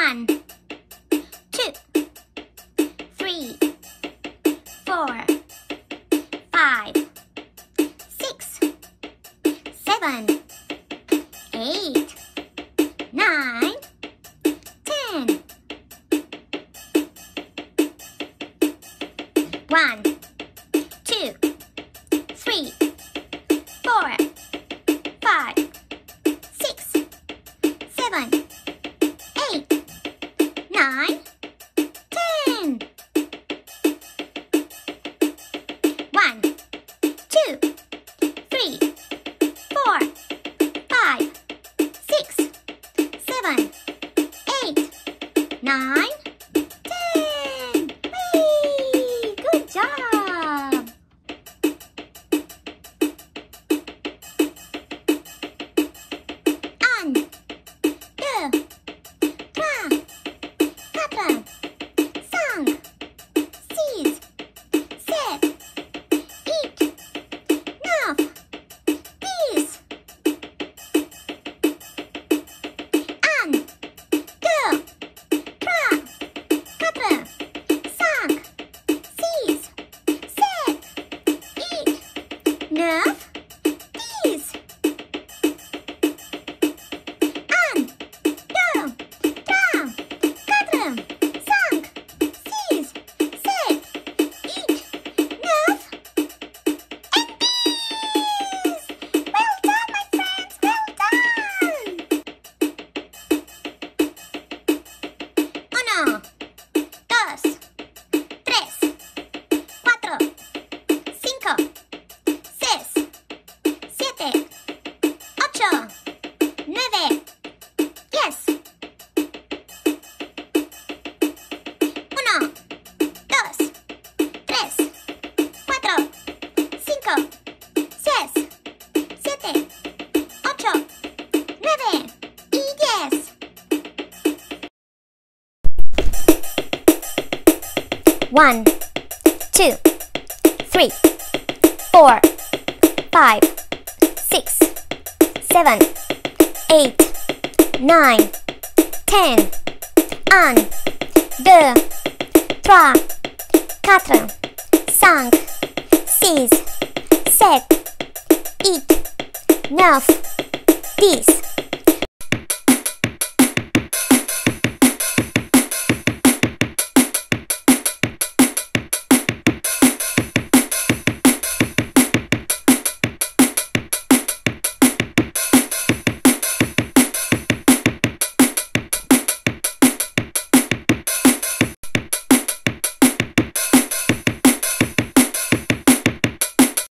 1, 2, 3, 4, 5, 6, 7, 8, 9, 10. 1, 2, 3, 4, 5, 6, 7, 8, 9, 10. 1, 2, 3, 4, 5, 6, 7, 8, 9, 10. Whee! Good job! Un, deux, trois, quatre, cinq, six, sept, huit, neuf, 10. 1, 2, 3, 4, 5, 6, 7, 8, 9, 10. 1, 2, 3, 4, 5, 6, 7, 8, 9, and 10. Well done, my friends, well done. 1, 2, 3, 4, 5, 6, 7, 8, 9, 10. 1, 2, 3, 4, 5, 6, 7, 8, 9 y 10. 1, 2, 3, 4, 5, 6, 7, 8, 9, 10. 1, 2, 3, 4, 5, 6, 7, 8, 9, 10.